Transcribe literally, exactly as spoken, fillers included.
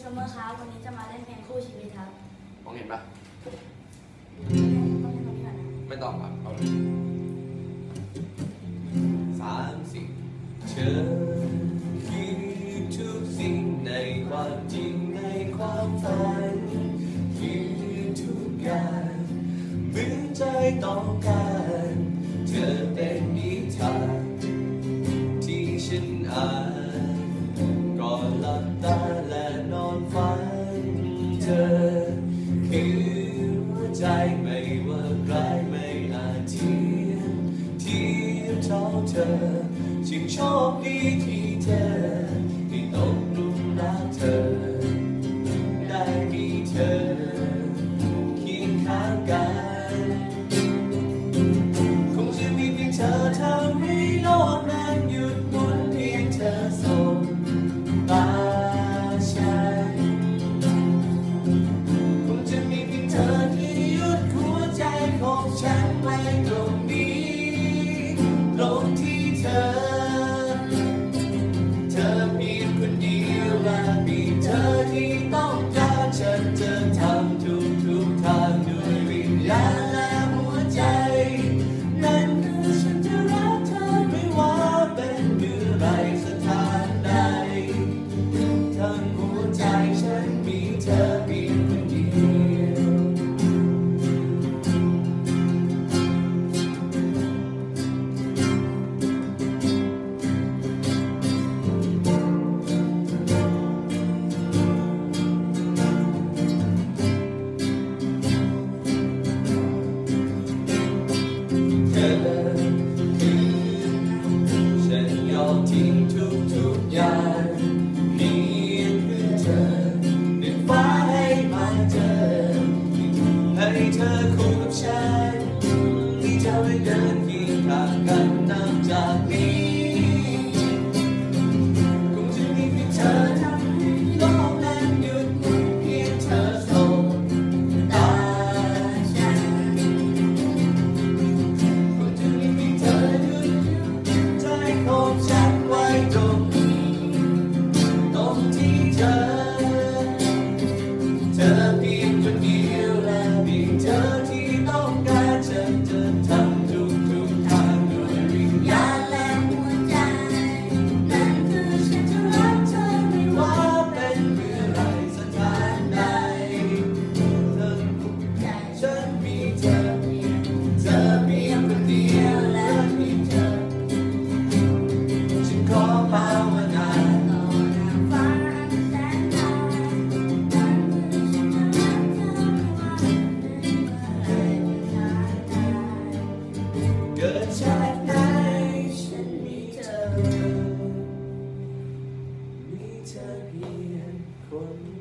ซัมเมอร์ครับวันนี้จะมาเล่นเพลงคู่ชีวิตครับมองเห็นปะต้องเล่นตรงนี้ก่อนนะไม่ต้องครับเอาเลยสามสิ่งเธอคือทุกสิ่งในความจริงในความฝันคือทุกอย่างเหมือนใจต้องการเธอเป็นนิทานที่ฉันอ่านก่อนหลับตาและนอนฝันเธอคือหัวใจไม่ว่าใครไม่อาจเทียมเทียมเท่าเธอฉันโชคดีที่เธอได้ตกหลุมรักเธอได้มีเธอเคียงข้างกันคงจะมีเพียงเธอทำให้โลกนั้นหยุดหมุนเพียงเธอส่งตาฉันคงจะมีเพียงเธอที่หยุดหัวใจของฉันไว้ตรงนี้ตรงที่เธอเธอมีคนเดียวและมีเธอที่ต้องการฉันจะทำทุกทุกทางด้วยวิญญาณและหัวใจนั่นคือฉันจะรักเธอไม่ว่าเป็นเมื่อไรสถานใดทั้งหัวใจฉันมีเธอเพียงคนเดียวเธอคือฉันยอมทิ้งทุกทุกอย่างเพียงเพื่อเธอดึงฟ้าให้มาเจอให้เธอคู่กับฉันที่จะไปเดินเคียงข้างกันนับจากนี้คงจะมีเพียงเธอทำให้โลกนั้นหยุดหมุนเพียงเธอส่งตาฉันคงจะมีเพียงเธอหยุดใจของฉันไว้ตรงนี้ตรงที่เธอเธอเพียงคนเดียวและมีเธอที่ต้องการฉันจะทำทุกทุกทางด้วยวิญญาณและหัวใจนั่นคือฉันจะรักเธอไม่ว่าเป็นเมื่อไรสถานใดเธอฉันมีเธอเธอเพียงคนเดียวและมีเธอฉันขอภาวนาต่อหน้าฟ้าอันแสนไกลนั่นคือฉันจะรักเธอไม่ว่าเป็นเมื่อไรสถานใดเกิดชาติไหนฉันมีเธอมีเธอเพียงคน